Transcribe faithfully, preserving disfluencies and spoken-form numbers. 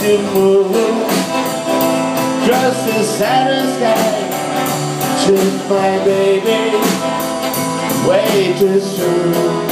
to move, just to satisfy. Took my baby way too soon.